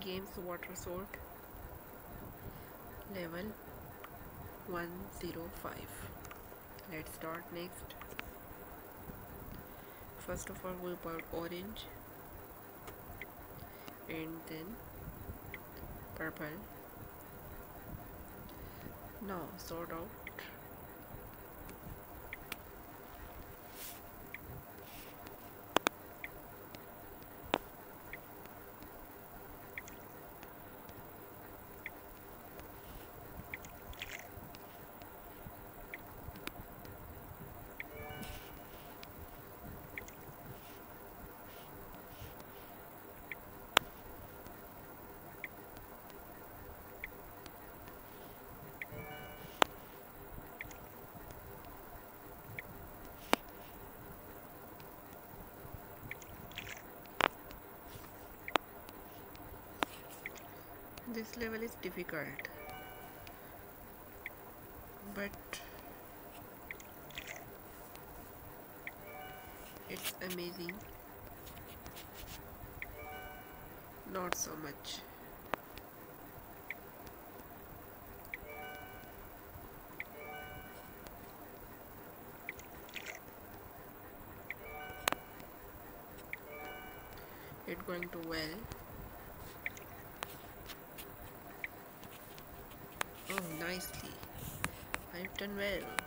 Games water sort level 105. Let's start next. First of all, we put orange and then purple. Now sort out. This level is difficult, but it's amazing. Not so much. It's going to well. Oh, nicely. I've done well.